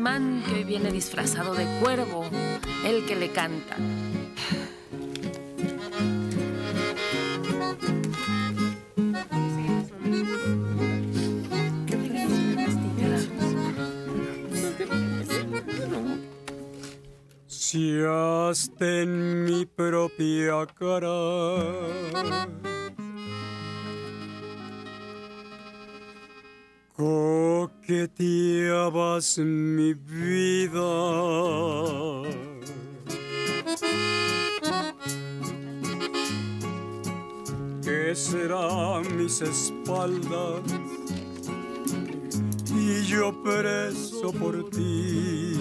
talismán que hoy viene disfrazado de cuervo, el que le canta. Si hasta en mi propia cara coqueteabas mi vida, ¿qué será mis espaldas? Y yo preso por ti.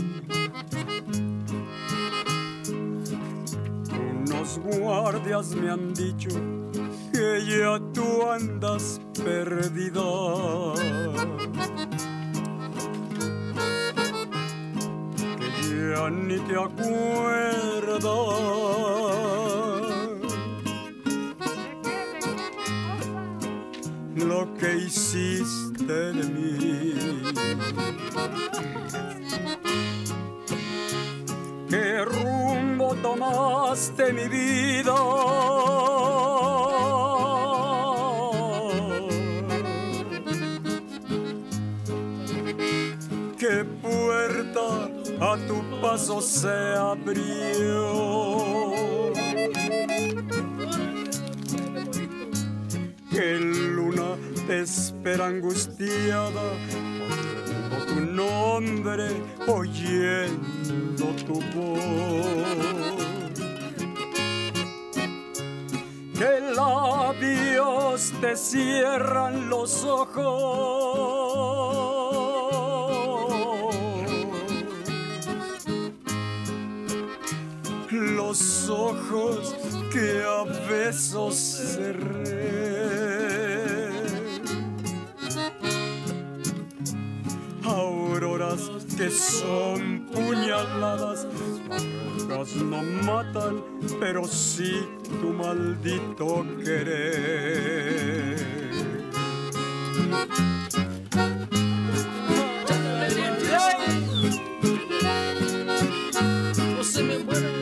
Unos guardias me han dicho que ya tú andas perdida, que ya ni te acuerdas lo que hiciste de mí. ¿Qué rumbo tomaste, mi vida? ¿Qué puerta a tu paso se abrió? ¿Qué luna te espera angustiada, oyendo tu nombre, oyendo tu voz? ¿Qué labios te cierran los ojos? Los ojos que a besos cerré. Auroras que son puñaladas, las no matan, pero sí tu maldito querer. No se me muere.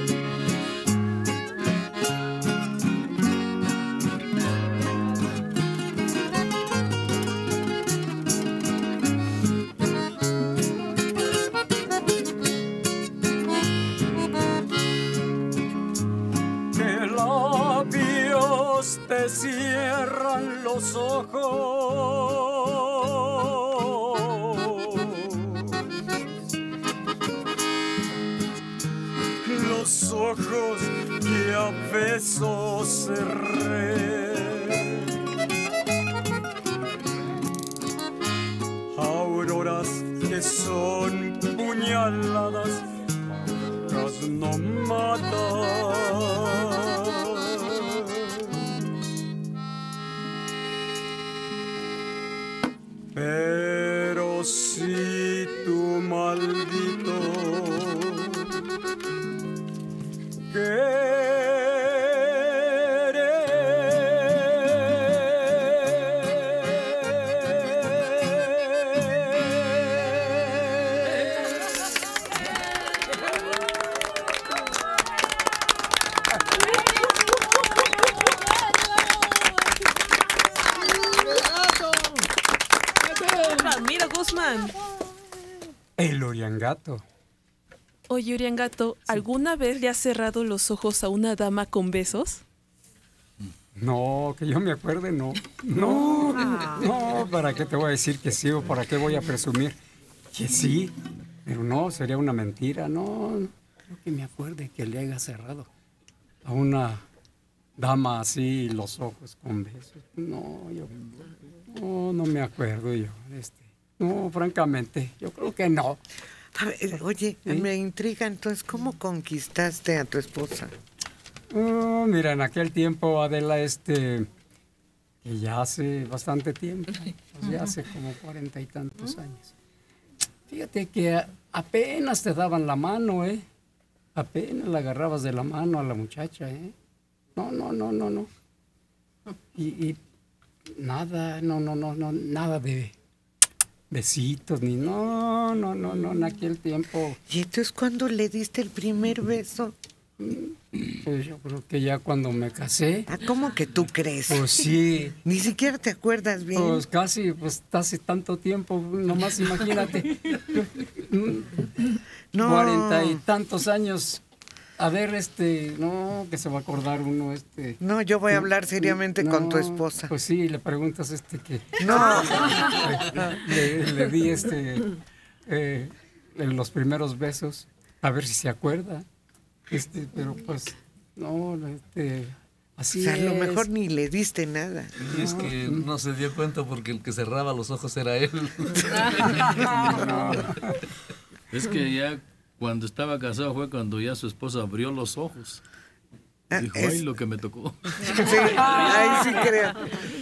Te cierran los ojos, los ojos que a besos cerré. Auroras que son puñaladas, las no matan, pero si tu maldito querer. Mira, Guzmán. El Uriangato. Oye, Uriangato, ¿alguna vez le has cerrado los ojos a una dama con besos? No, que yo me acuerde, no. No, no, ¿para qué te voy a decir que sí o para qué voy a presumir que sí? Pero no, sería una mentira, no. Creo que me acuerde que le haya cerrado a una dama así los ojos con besos. No, yo no me acuerdo yo. No, francamente, yo creo que no. A ver, oye, ¿Sí? Me intriga entonces, ¿cómo conquistaste a tu esposa? Mira, en aquel tiempo, Adela, que ya hace bastante tiempo, pues ya hace como 40 y tantos años. Fíjate que apenas te daban la mano, apenas la agarrabas de la mano a la muchacha, No. Y nada, no, nada de besitos, ni no, en aquel tiempo. ¿Y entonces cuándo le diste el primer beso? Pues yo creo que ya cuando me casé. Ah, ¿cómo que tú crees? Pues sí. Ni siquiera te acuerdas bien. Pues casi, pues hace tanto tiempo, nomás imagínate. No. 40 y tantos años. A ver, no, que se va a acordar uno, No, yo voy a hablar seriamente con tu no, esposa. Pues sí, le preguntas que No. le di en los primeros besos, a ver si se acuerda. Pero pues, no, así O sea, a lo es. mejor ni le diste nada. Y es que no se dio cuenta porque el que cerraba los ojos era él. Es que ya cuando estaba casado fue cuando ya su esposa abrió los ojos. Dijo, ay, lo que me tocó. Sí, ahí sí creo.